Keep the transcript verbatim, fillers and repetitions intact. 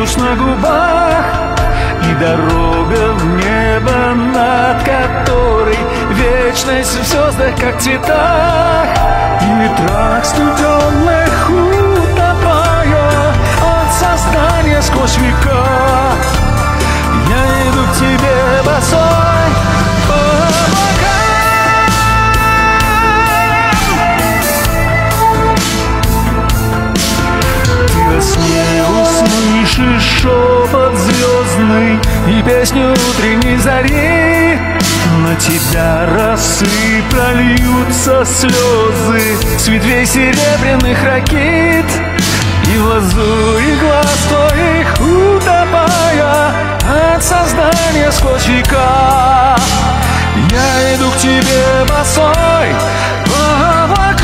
вкус на губах и дорога в небо, над которой вечность в звездах, как в цветах, и ветрах студенных утопая от создания сквозь века. Я иду к тебе босой по облакам. Ты во сне услышишь шепот звездный и песню утренней зари. На тебя росы прольются слезы с ветвей серебряных ракит, и в лазури глаз твоих утопая от создания сквозь века. Я иду к тебе босой по облакам.